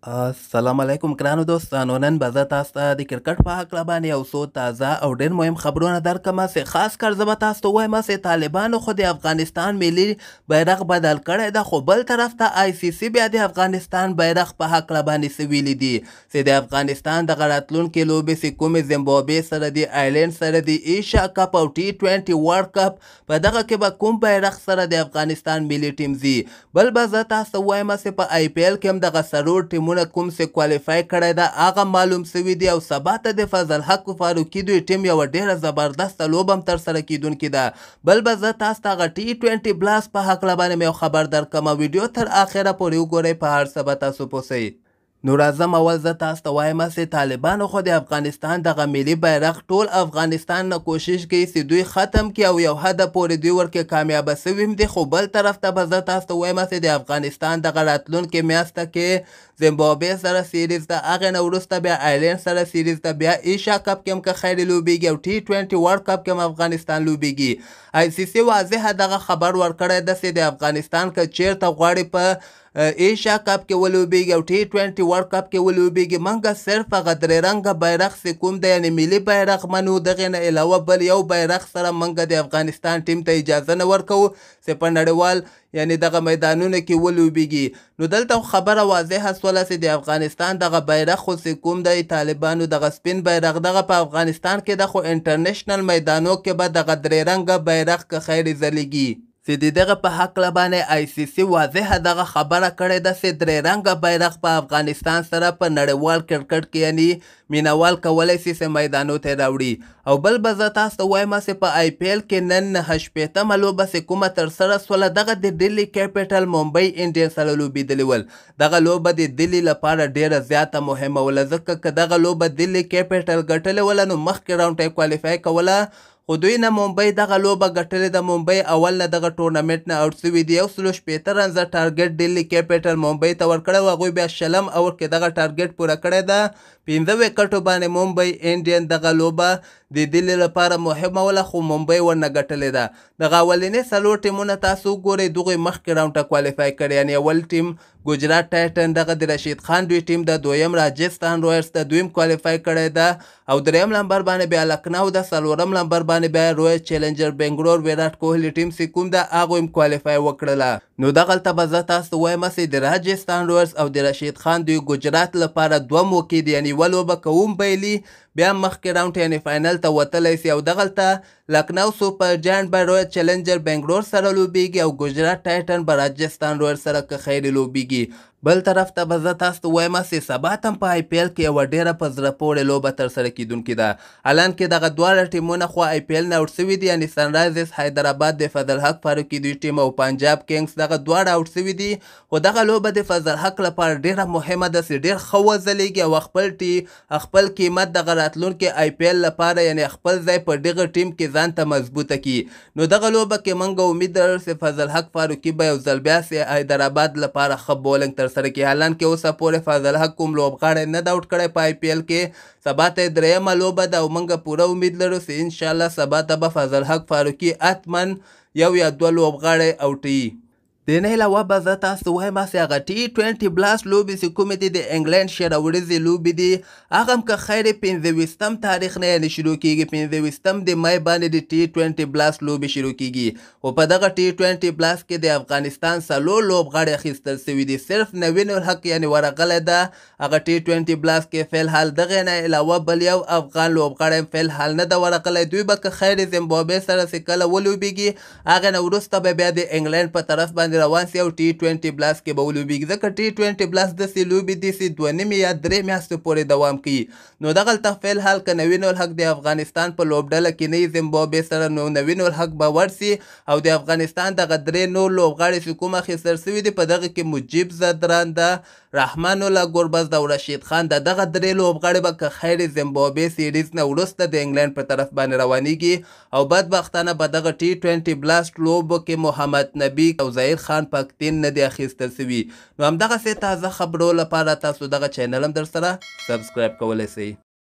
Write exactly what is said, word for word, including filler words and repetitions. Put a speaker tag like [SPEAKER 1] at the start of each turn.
[SPEAKER 1] السلام علیکم ګرانو دوستانو. نن به زه تاسو ته د کرکټ په هکله باندې یو څو تازه او ډېر مهم خبرونه درکړم چې خاص کر زه به تاسو ته وایم چې طالبانو خو د افغانستان ملي بیرغ بدل کړی ده، خو بل طرف ته آی سی سی بیا د افغانستان بیرغ په هکله باندې څه ویلي دي چې د افغانستان دغه راتلونکې لوبې چې کومې زیمبابوې سره دي، آیلینډ سره دي، ایشیا کپ او ټي ټوینټي ورلډ کپ په دغه کې به کوم بیرغ سره د افغانستان ملي ټیم ځي. بل به زه تاسو ته وایم چې په آی پی ایل کې هم دغه څلور ټیمونه کوم څه کوالیفای کړی ده هغه معلوم شوي دي، او سبا ته د فضل حق فاروقي دوی ټیم یوه ډېره زبردسته لوبه هم ترسره کیدونکې ده. بل به زه تاسو ته هغه ټي ټوینټي بلاست په هکله باندې مې یو خبر درکړم. ویډیو تر اخره پورې وګورئ، په هر څه به تاسو پوه شئ. نو راځم اول زه تاسو ته وایم چې طالبانو خو د افغانستان دغه ملي بیرغ ټول افغانستان نه کوشش کوي چې دوی ختم کړي او یو حده پورې دوی ورکې کامیابه شوي هم دي، خو بل طرف ته به زه تاسو ته وایم چې د افغانستان دغه راتلونکې میاشته کې زیمبابوې سره سیریز ده، هغې نه وروسته بیا آیلینډ سره سیریز ده، بیا ایشیا کپ کې هم که خیر لوبیږي او ټي ټوینټي ورلډ کپ کې هم افغانستان لوبیږي. آی سی سی واضحه دغه خبر ورکړی ده چې د افغانستان که چیرته غواړي په ایشیا کپ کې ولوبیږي او ټي ټوینټي ورلډ کپ کې ولوبیږي، موږ صرف هغه درې رنګه بیرغ چې کوم دی یعنې ملي بیرغ منو، دغې نه علاوه بل یو بیرغ سره موږ د افغانستان ټیم ته اجازه نه ورکوو چې په نړیوال یعنی دغه میدانونو کې ولوبیږي. نو دلته خبره واضحه سوله چې د افغانستان دغه بیرغ خو چې کوم دی طالبانو دغه سپین بیرغ دغه په افغانستان کې ده، خو انټرنیشنل میدانو کې به دغه درې رنګه بیرغ که خیر ځلیږي. چې د دغه په هکله باندې آی سی سی واضحه دغه خبره کړې ده چې درې رنګه بیرغ په افغانستان سره په نړیوال کرکټ کې یعنی مینوال کولی شي چې میدانو ته راوړي. او بل به زه تاسو ته وایم چې په آی پی ایل کې نن نهه شپېتمه لوبه چې کومه ترسره سوله دغه د ډیلي کیپیټل ممبئی انډین سره لوبېدلي ول. دغه لوبه د دلی لپاره ډیره زیاته مهمه وله، ځکه که دغه لوبه دلی کیپیټل ګټلې وله نو مخکې راونډ ته کوالیفای کوله، خو دوی نه ممبئی دغه لوبه ګټلې ده. ممبئی اول نه دغه ټورنمنټ نه آوټ شوي دي. یو سلو شپېته رنزه ټارګټ ډیلي کیپیټل ممبئی ته ورکړی و، هغوی بیا شلم اوور کې دغه ټارګټ پوره کړی ده. پنځه وکټو باندې ممبئی انډین دغه لوبه د دلی لپاره مهمه وله، خو ممبئی ورنه ګټلې ده. دغه اولینې څلور ټیمونه تاسو وګورئ، دغوی مخکې راونډ ته کوالیفای کړي، یعنې اول ټیم ګجرات ټایټن دغه د رشید خان دوی ټیم ده، دویم راجستان رویلز ده، دویم کوالیفای کړی ده، او دریم نمبر باندې بیا لکنو ده، څلورم نمبر باندې بیا رویل چیلنجر بنګلور ویراټ کوهلي ټیم چې کوم ده هغوی هم کوالیفای وکړله. نو دغلته به زه تاسو ته وایم چې د راجستان رویلز او د رشید خان دوی ګجرات لپاره دوه موقع دي، یعنې یوه لوبه کوم بایلي بیا مخکې راونډ یعنې فاینل ته وتلی سي، او دغلته لکنو سوپر جاینټ به رویل چیلنجر بنګلور سره لوبیږي او ګجرات ټایټن به راجستان رویل سره که خیر لوبیږي. بل طرف ته به زه تاسو ته وایم چې سبا ته هم په آی پی ایل کې یوه ډېره په زړه پورې لوبه ترسره کیدونکې ده. حالان کې دغه دواړه ټیمونه خو آی پی ایل نه آوټ شوي دي، یعنې سنرایزرز حیدرآباد د فضل حق فاروقي دوی ټیم او پنجاب کینګز دغه دواړه آوټ شوي دي، خو دغه لوبه د فضل حق لپاره ډېره مهمه ده چې ډېر ښه وځلیږي او خپل ټي خپل قیمت دغه راتلونکي آی پی ایل لپاره یعنې خپل ځای په دغه ټیم کې ځان ته مضبوطه کړي. نو دغه لوبه کې موږ امید لرو چې فضل حق فاروقي به یو ځل بیا چې حیدرآباد لپاره ښه بولنګ ترسره کړي. حالان کې اوسه پورې فضل حق کوم لوبغاړی نه ده آوټ کړی په آی پی ایل کې. سبا ته یې درېیمه لوبه ده او موږ پوره امید لرو چې انشاءالله سبا ته به فضل حق فاروقي حتما یو یا دوه لوبغاړی آوټوي. د نه علاوه به زه تاسو ته وایم چې هغه ټي ټوینټي بلاست لوبې چې کومې دي د انګلینډ شېره وړیځې لوبې دي، هغه هم که خیر پنځه ویشتم تاریخ نه یعنې شروع کېږي. پنځه ویشتم د مای باندې د ټي ټوینټي بلاست لوبې شروع کېږي، خو په دغه ټي ټوینټي بلاست کې د افغانستان څلور لوبغاړي اخیستل شوي دي. صرف نوین الحق یعنې ورغلی ده هغه ټي ټوینټي بلاست کې فی الحال. دغې نه علاوه بل یو افغان لوبغاړی هم فی الحال نه ده ورغلی. دوی به که خیر زیمبابوې سره چې کله ولوبېږي هغې نه وروسته به بیا د انګلینډ په طرف باندې روان سي او ټي ټوینټي بلاست کې به ولوبېږي، ځکه ټي ټوینټي بلاست داسې لوبې دي چې دوه نیمې یا درې میاشتې پورې دوام کوي. نو دغلته فی الحال که نوین الحق د افغانستان په لوبډله کې نه وي زیمبابوې سره، نو نوین الحق به ورسي او د افغانستان دغه درې نور لوبغاړي چې کوم اخیستل شوي دي په دغه کې مجیب زدران ده، رحمان الله ګربز ده او رشید خان ده. دغه درې لوبغاړي به که خیر زیمبابوې سیریز نه وروسته د انګلینډ په طرف باندې روانېږي، او بدبختانه په دغه ټي ټوینټي بلاست لوبو کې محمد نبي او ظهیر خان پاکستان نه دی اخیستل شوي. نو همدغسې تازه خبرو لپاره تاسو دغه چینل هم در سره سبسکرایب کولی شئ.